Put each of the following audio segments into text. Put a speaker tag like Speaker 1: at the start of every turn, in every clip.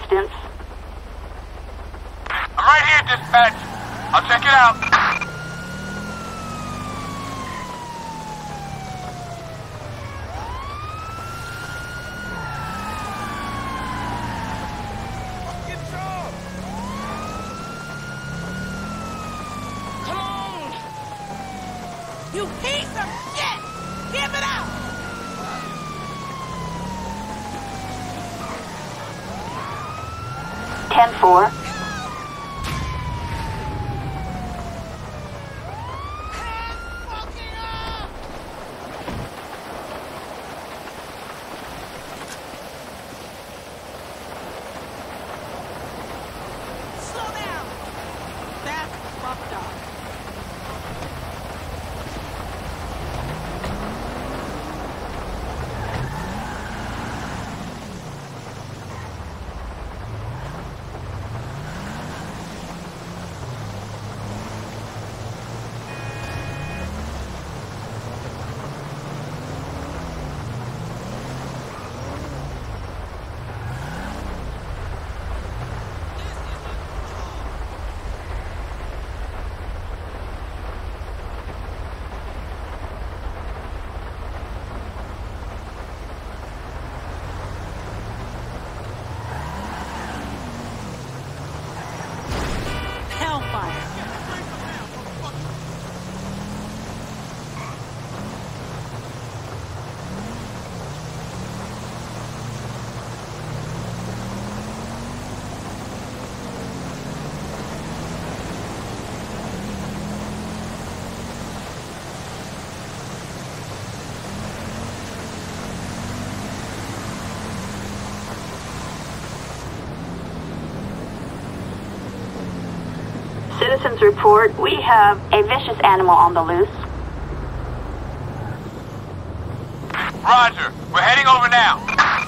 Speaker 1: distance.
Speaker 2: I'm right here, dispatch. I'll check it out.
Speaker 3: You piece of shit! Give it up!
Speaker 1: Ten-4.
Speaker 3: Slow down! That's fucked up. Hellfire.
Speaker 1: Citizens report we have a vicious animal on the loose.
Speaker 2: Roger. We're heading over now.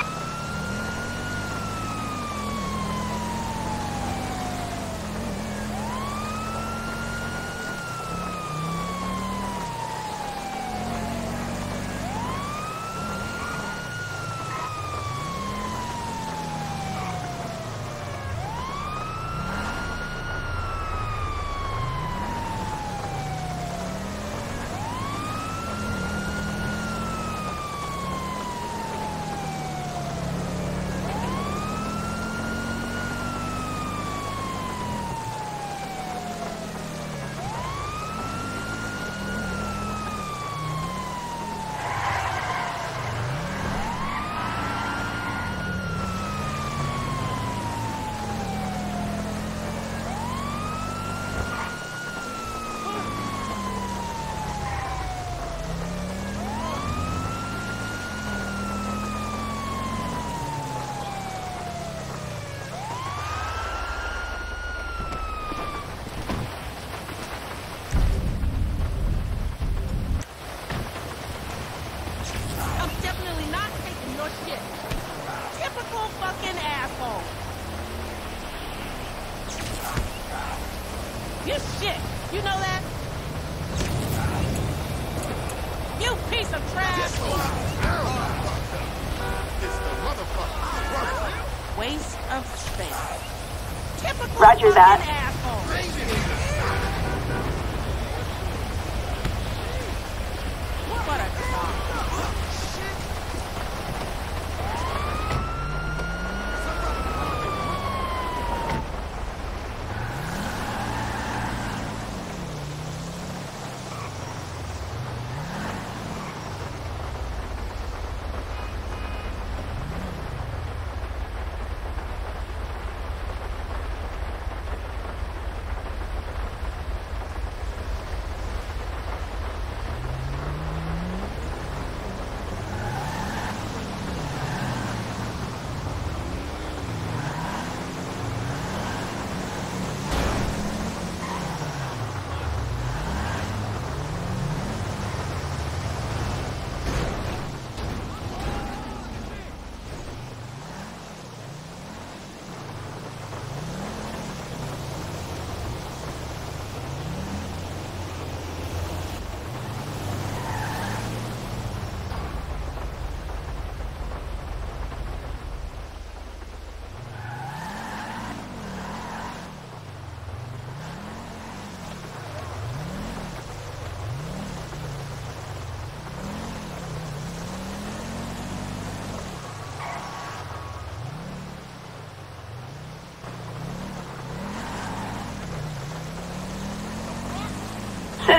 Speaker 3: I'm definitely not taking your shit. Typical fucking asshole. You shit. You know that? You piece of trash. Waste of space. Typical
Speaker 1: Roger
Speaker 3: fucking
Speaker 1: that.
Speaker 3: asshole. What a cock.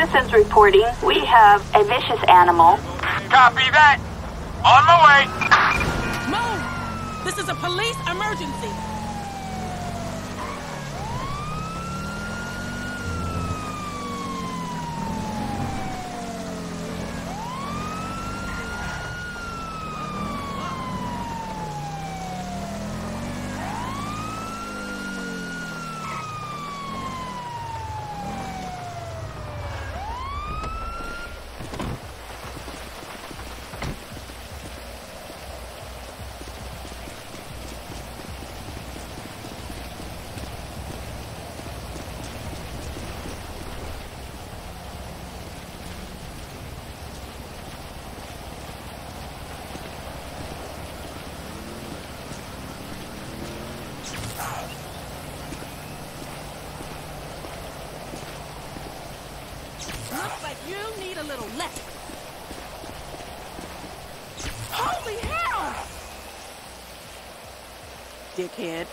Speaker 1: Citizens reporting. We have a vicious animal.
Speaker 2: Copy that. On my way.
Speaker 3: Move! This is a police emergency. Looks like you need a little less. Holy hell! Dickhead.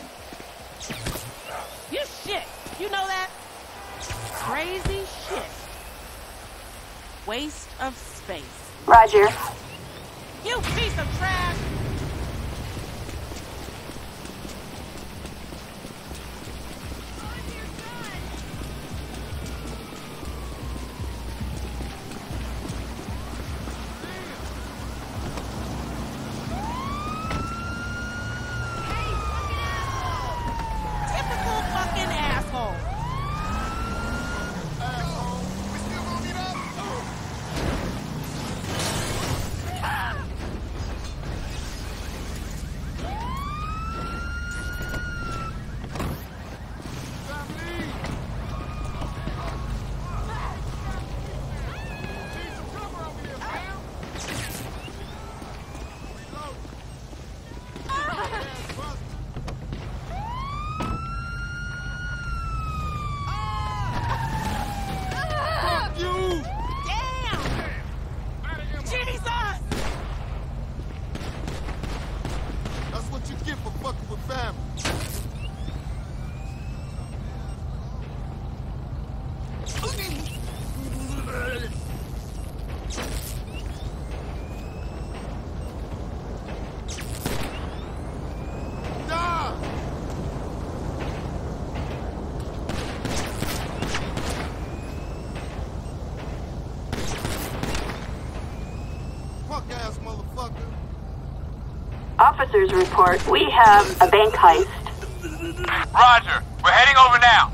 Speaker 3: You shit. You know that? Crazy shit. Waste of space.
Speaker 1: Roger.
Speaker 3: You piece of trash! Typical fucking asshole.
Speaker 1: Officers report. We have a bank heist.
Speaker 2: Roger. We're heading over now.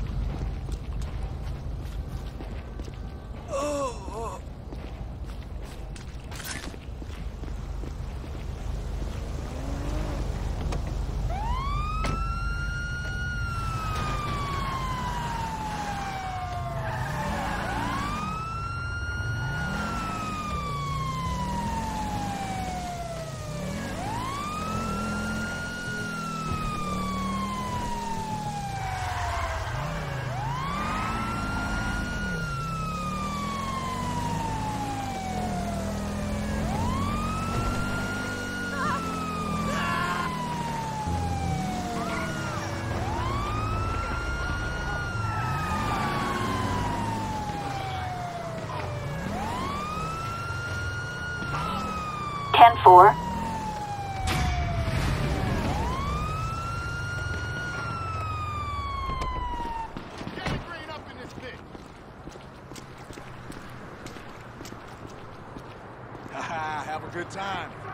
Speaker 1: Ten four.
Speaker 4: Have a good time.